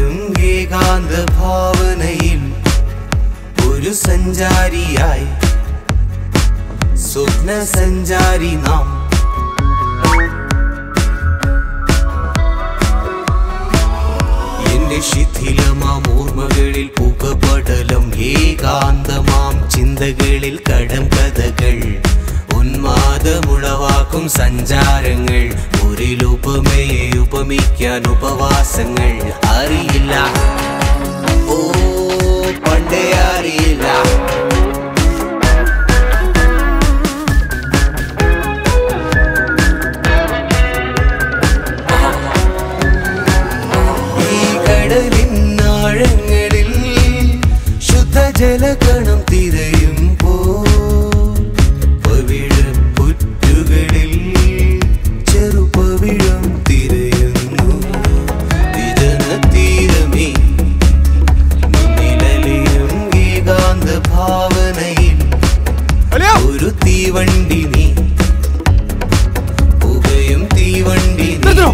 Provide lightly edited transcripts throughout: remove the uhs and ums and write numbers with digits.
ഏകാന്ത ഭാവനയിൽ ഒരു സഞ്ചാരിയായി സ്വപ്ന സഞ്ചാരി നാം എന്റെ ശിഥിലമാം ഓർമ്മകളിൽ പുകപടലം ഏകാന്തമാം ചിന്തകളിൽ കടം കഥകൾ ഉന്മാദമുളവാക്കും സഞ്ചാരങ്ങൾ ഒരിലുപമയെ ഉപമിക്കാൻ ഉപവാസങ്ങൾ അറിയില്ല ഓ പണ്ടേ അറിയില്ല ഈ കടലിൻ ആഴങ്ങളിൽ ശുദ്ധജലകണം തിരയുമ്പോ ഒരു തീവണ്ടി നീ പുകയും തീവണ്ടി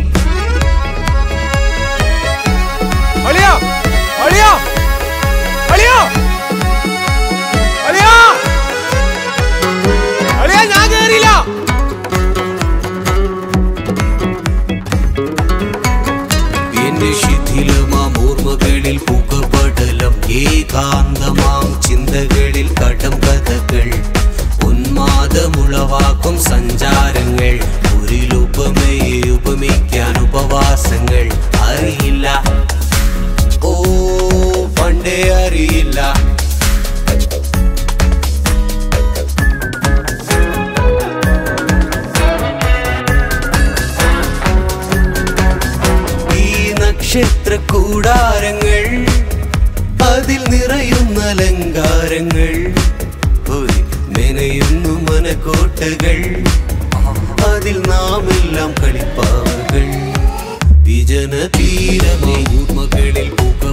എന്റെ ശിഥിലമാം ഓർമ്മകളിൽ പുകപടലം ഏകാന്തമാം ചിന്തകളിൽ കടം കഥകൾ ഉന്മാദമുളവാക്കും സഞ്ചാരങ്ങൾ ഒരിലുപമയെ ഉപമിക്കാൻ ഉപവാസങ്ങൾ അറിയില്ല ഓ പണ്ടേ അറിയില്ല ഈ നക്ഷത്ര കൂടാരങ്ങൾ അതിൽ നിറയുന്ന അലങ്കാരങ്ങൾ മെനയുന്നു മനക്കോട്ടകൾ അതിൽ നാമെല്ലാം കളിപ്പാവുകൾ വിജന തീരമേ ഓർമ്മകളിൽ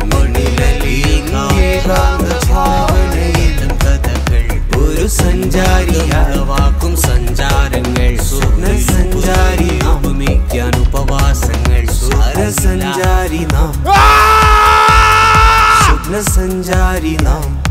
പുകമണിലും കഥകൾ ഒരു സഞ്ചാരിയാവാക്കും സഞ്ചാരങ്ങൾ സ്വപ്ന സഞ്ചാരി ഉപമിക്കാൻ ഉപവാസങ്ങൾ സ്വരസഞ്ചാരി നാം സ്വപ്ന സഞ്ചാരി നാം